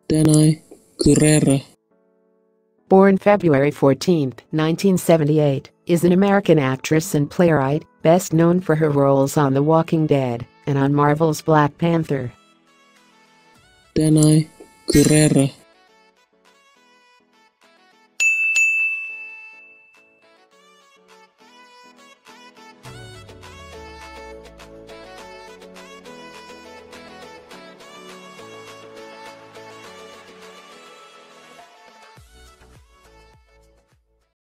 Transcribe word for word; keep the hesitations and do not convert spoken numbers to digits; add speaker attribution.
Speaker 1: Danai Gurira.
Speaker 2: Born February fourteenth, nineteen seventy-eight, is an American actress and playwright, best known for her roles on The Walking Dead and on Marvel's Black Panther.
Speaker 1: Danai Gurira.